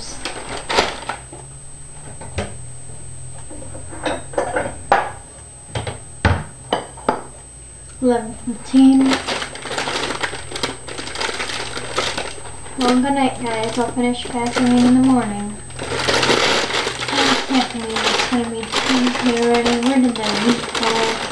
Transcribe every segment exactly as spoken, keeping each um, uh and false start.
hours. eleven fifteen. Well, good night, guys. I'll finish packing in the morning. I can't believe it's gonna be Tuesday already. Where did that week go?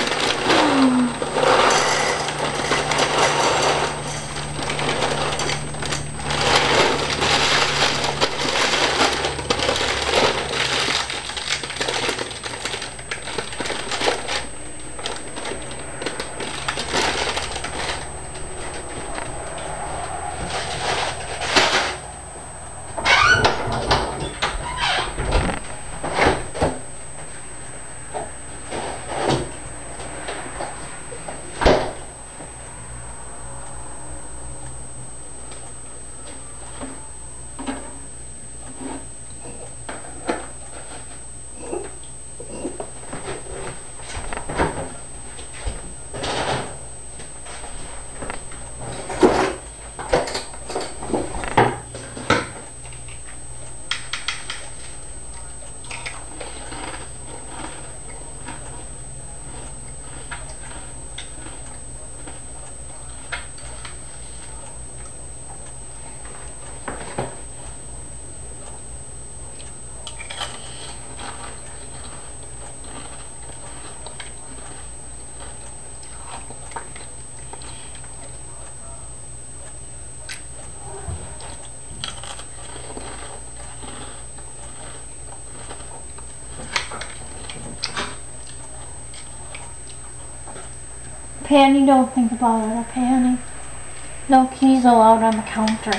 Penny, don't think about it, okay, honey? No keys allowed on the counter.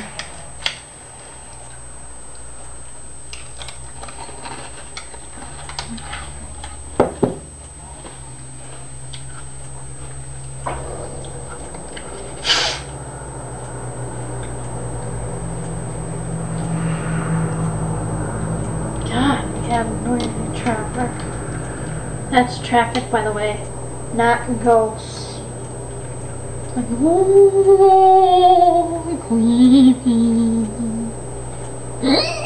God, we have no traffic. That's traffic, by the way, not ghosts. Like, oh, creepy.